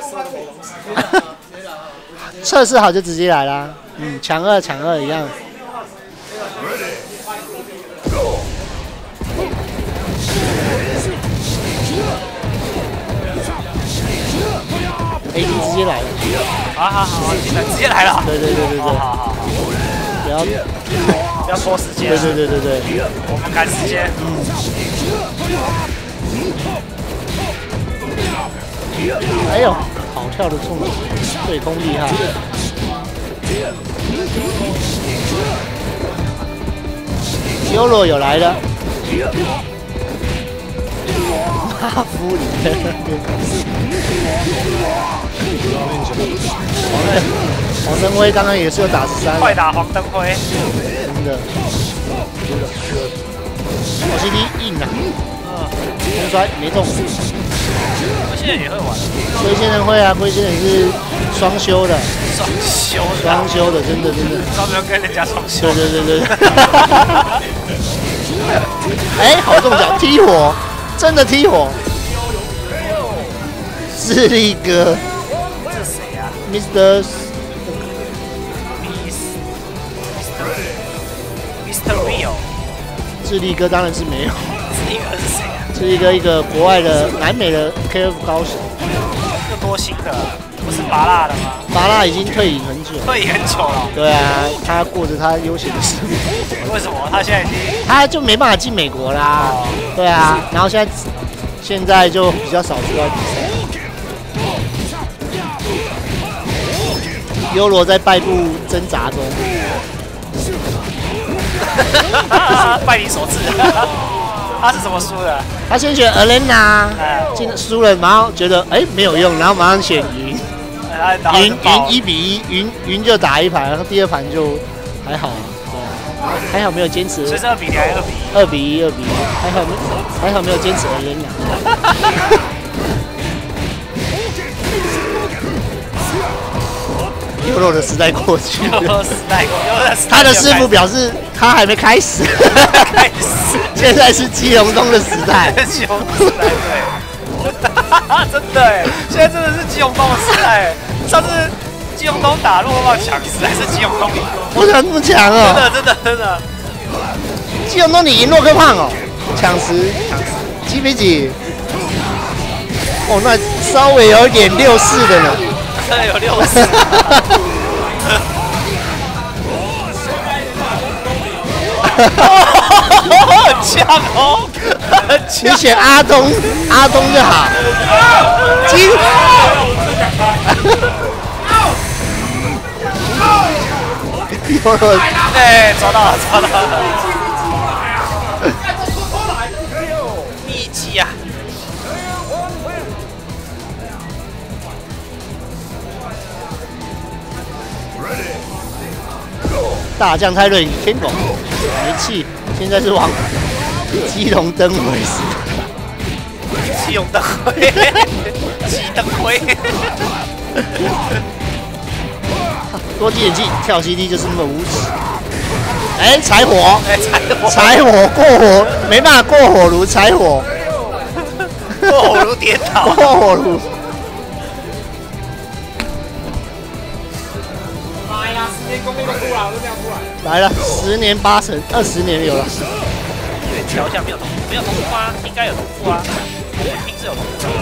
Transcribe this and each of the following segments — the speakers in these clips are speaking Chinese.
测试好就直接来啦。抢二一样。AD 直接来了。 好，直接来了。 对。 好。 不要拖时间。 对。 我们赶时间。 哎呦，跑跳的冲击，对攻厉害。优罗有来的。马夫里在那边。黄灯辉刚刚也是有打13。 快打黄灯辉。 真的。CD 硬啊。空摔没中。 龟仙人也会玩。 龟仙人会啊，龟仙人是双修的。双修的，真的。 专门跟人家双修。 对。哎，好中奖，踢火，真的踢火。智力哥。 这是谁啊 ？Mr. Rio。 智力哥当然是没有。 智力哥是谁啊？ 智力哥一个国外的南美的 KF 高手。 这多新的，不是拔蜡的吗？ 拔蜡已经退隐很久。退隐很久了。 对啊，他过着他悠闲的生活。 为什么？他现在已经他就没办法进美国啦。对啊，然后现在就比较少出来比赛。优罗在败部挣扎中。 拜你所赐。他是怎么输的？ 他先选 Elena， 输了，然后觉得没有用，然后马上选云。云1比1，云就打一盘，然后第二盘就还好，还好没有坚持。 所以是2比0还是2比1？2比1， 还好没有坚持 Elena。优罗的时代过去了，他的师傅表示他还没开始，现在是基隆东的时代。 基隆东时代，对，真的哎，现在真的是基隆东的时代。上次基隆东打洛旺抢时还是基隆东赢， 我怎么那么强哦？ 真的。 基隆东你赢洛克胖哦，抢十几比几？哦，那稍微有一点6-4的呢。 有6-4。很强哦， 你选阿东就好。 抓到了。一击啊！ 大将泰瑞天狗没气，现在是往基隆灯辉时代。 基隆灯辉，基灯辉。 多记点记，跳 CD 就是那么无耻。柴火过火，没办法过火炉，柴火。 过火炉跌倒。 过火炉。 妈呀！10年功力都出来，我都这样出来。 来了，10年8成，20年有了。 调一下，没有同步啊，应该有同步啊，平时有同步。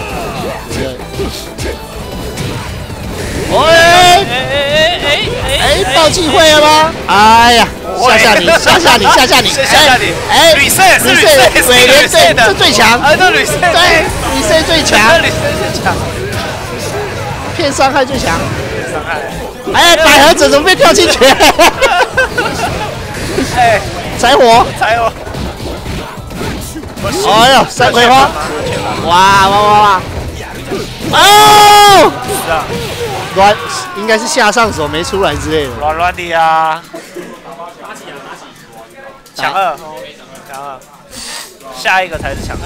爆气会了吗？哎呀，吓吓你！ 吕赛， 伟联队这最强， 这吕赛， 对，吕赛最强，骗伤害最强，百合者怎么被跳进去？柴火，哎呦，三葵花，哇！哦，软，应该是下上手没出来之类的。 软的啊！抢2，下一个才是抢3。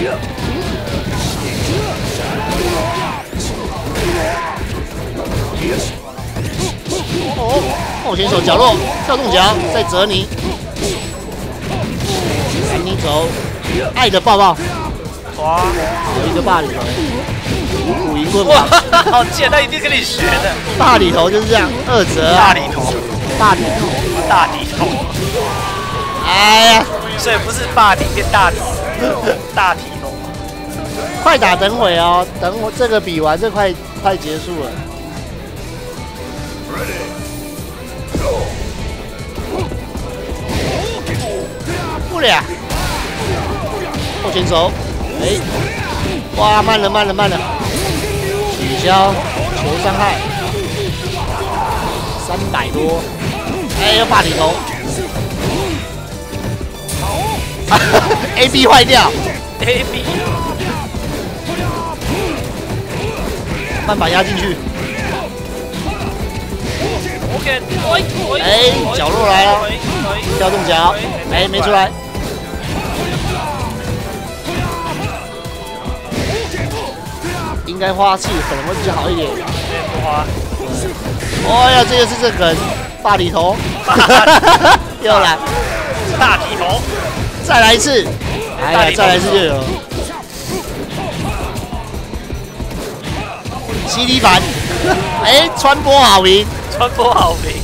后前手角落跳动脚，再折你，赶你走，爱的抱抱， 哇， 有一个霸里头，五银棍哇，好贱，他一定跟你学的。 霸里头就是这样，二折， 大里头， 大里头， 大里头， 哎呀， 所以不是霸体变大体，大体头。 快打等会哦，等我这个比完，这快结束了。不了，后前手，哎，哇，慢了，取消球伤害，300多，哎，又霸里头，AB 坏掉 ，AB， 慢把压进去。哎，角落来了，跳动脚，哎，没出来。应该花气可能会比较好一点。 不花。 哦呀，这个是这个霸里头，又来大体头， 再来一次。哎呀，再来一次就有了。CD 版，哎，传播好评。 传播好评。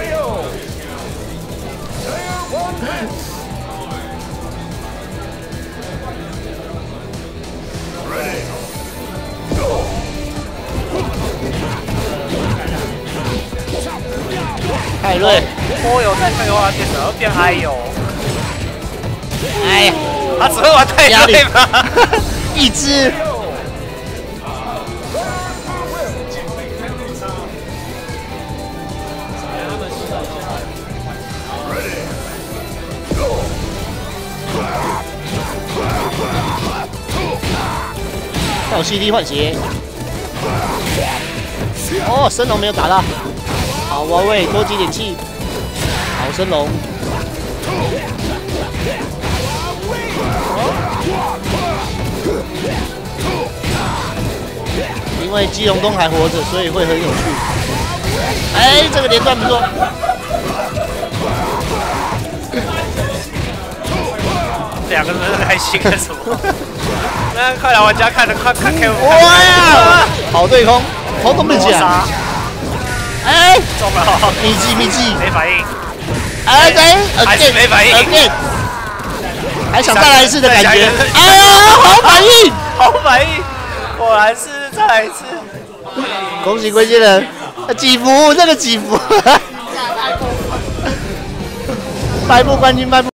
海瑞， 波油太废话，变什么变嗨油？ 哎呀， 他只会玩太瑞吗？ 一只。跳 CD 换鞋，哦，升龙没有打到，好王位多积点气，好升龙，因为基隆东还活着，所以会很有趣。哎，这个连段不错。 两个人在开心干什么？那快来玩家看 K。 哇呀！好对空，头都没讲。哎， 中了！ 秘技， 没反应。 哎，对， 还是没反应。 还想再来一次的感觉。哎呀，好反应， 好反应，果然是再来一次。 恭喜龟仙人，几服？这个几服？败部冠军，败部。